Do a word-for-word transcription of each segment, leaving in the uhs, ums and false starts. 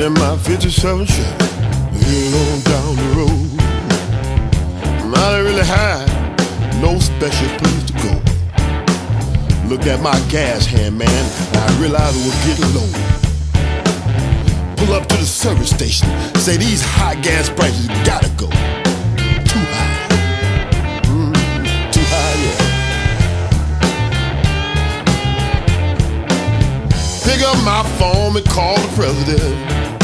in my fifty-seven Chevy, heading on down the road. I didn't really have no special place to go. Looked at my gas hand, man, and I realized it was getting low. Pull up to the service station, say these high gas prices gotta go. Too high, mm, too high, yeah. Pick up my phone and call the president.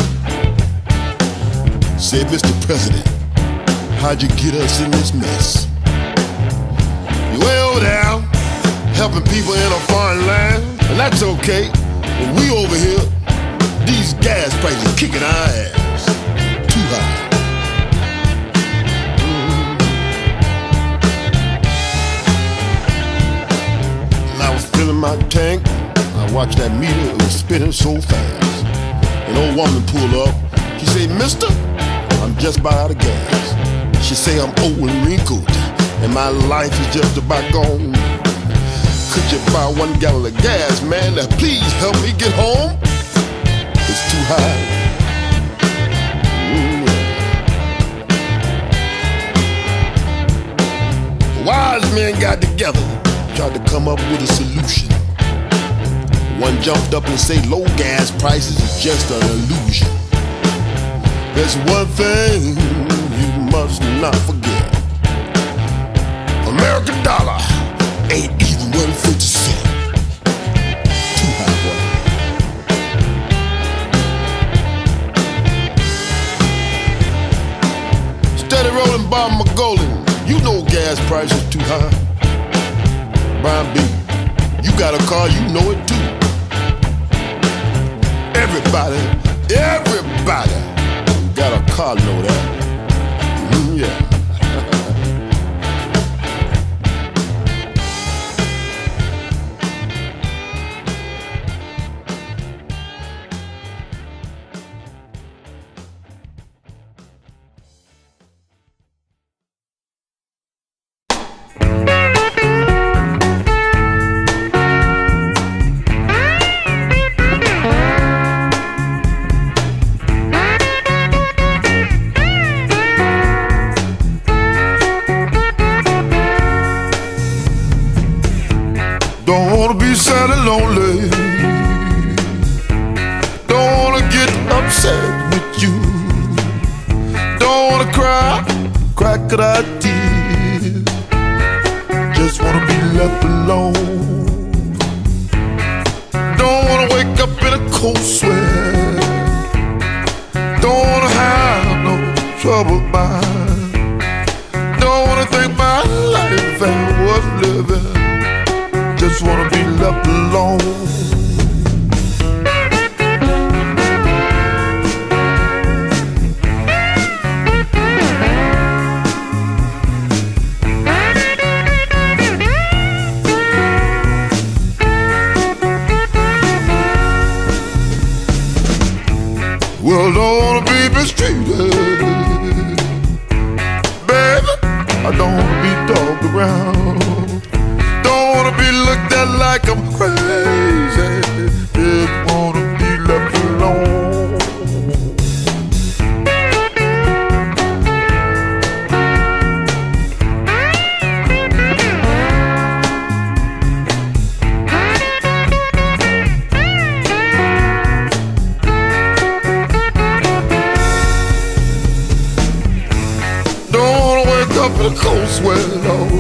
Say, Mister President, how'd you get us in this mess? You way over there helping people in a foreign land, and that's okay. But we over here, these gas prices kicking our ass. Too high. Mm-hmm. And I was filling my tank. I watched that meter, it was spinning so fast. An old woman pulled up. She said, Mister, I'm just about out of gas. She say I'm old and wrinkled, and my life is just about gone. Could you buy one gallon of gas, man? Now please help me get home. It's too high. Mm, yeah. Wise men got together, tried to come up with a solution. One jumped up and said low gas prices is just an illusion. There's one thing you must not forget. American dollar ain't even one fifty cent. Too high, boy. Steady rolling Bob McGolden. You know gas prices too high. Brian B, you got a car, you know it too. Everybody, everybody got a car, know that. Mm, yeah. Don't wanna be sad and lonely. Don't wanna get upset with you. Don't wanna cry, cry cry tears. Just wanna be left alone. Don't wanna wake up in a cold sweat. Don't wanna have no trouble mind. Don't wanna think my life ain't worth living. Just wanna be left alone. Well, don't wanna be mistreated, baby. I don't wanna be dogged around. Don't wanna be looked at like I'm crazy. Just wanna be left alone. Don't wanna wake up in a cold sweat, Lord.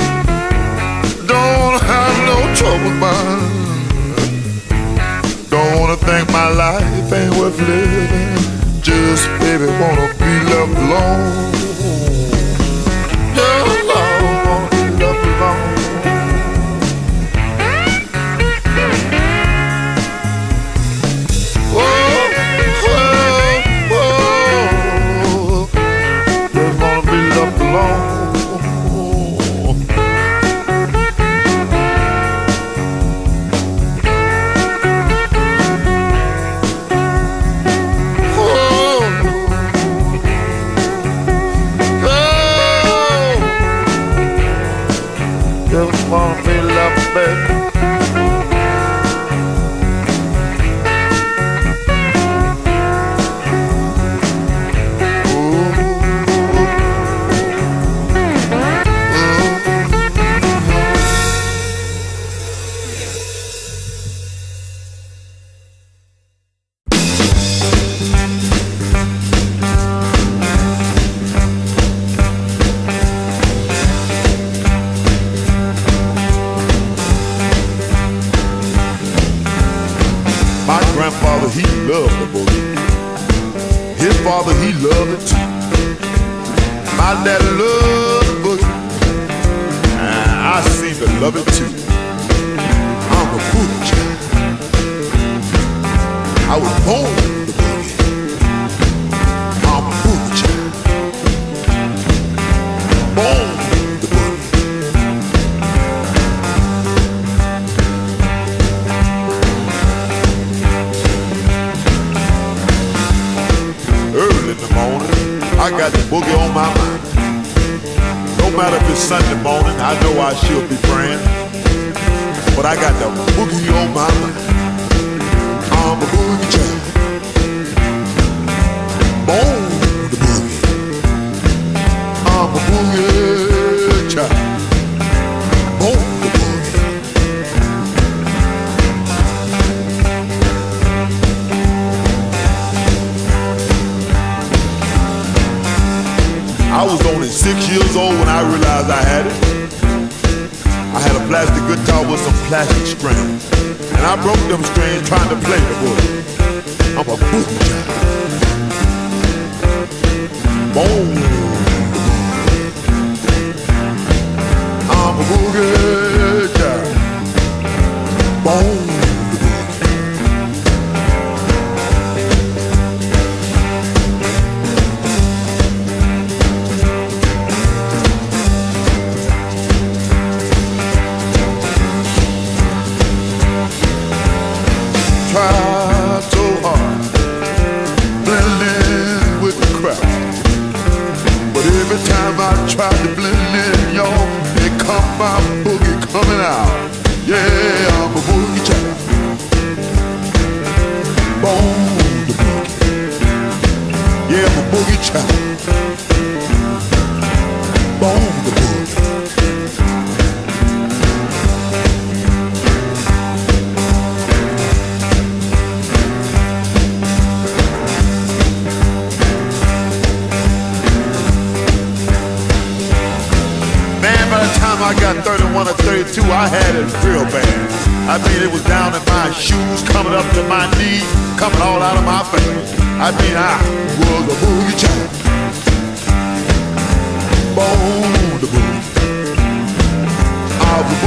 Don't have no trouble mind. Don't wanna think my life ain't worth living. Just baby wanna be left alone. Just alone, wanna be left alone. Whoa, whoa, whoa. Just wanna be left alone. My daddy loved the boogie, and I seem to love it too. I'm a boogie child. I was born the boogie. I'm a boogie child. Born the boogie. Early in the morning, I got the boogie on my mind. No matter if it's Sunday morning, I know I should be praying, but I got the boogie on my mind. I'm a boogie child. Born the boogie. I'm a boogie child. Born the boogie. I was only six years old when I realized I had it. I had a plastic guitar with some plastic strings, and I broke them strings trying to play the boogie. I'm a boogie child. Born the boogie. I'm a boogie child. Born the boogie. Tried so hard, blending with the crowd, but every time I tried to blend in, y'all, it come my boogie coming out. Yeah, I'm a boogie child. Born the boogie. Yeah, I'm a boogie child. Born the boogie. By the time I got thirty-one or thirty-two, I had it real bad. I mean, it was down in my shoes, coming up to my knees, coming all out of my face. I mean, I was a boogie child. Born the boogie. I was a